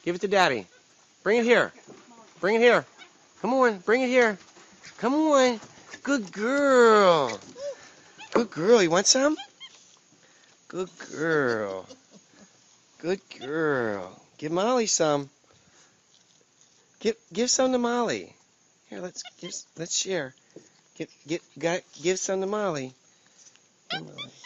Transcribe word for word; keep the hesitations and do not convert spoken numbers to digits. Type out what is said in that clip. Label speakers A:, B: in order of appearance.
A: Give it to Daddy. Bring it here. Bring it here. Come on, bring it here. Come on. Good girl. Good girl. You want some? Good girl. Good girl. Give Molly some. Give give some to Molly. Here, let's give let's share. Give give got give some to Molly. Here, Molly.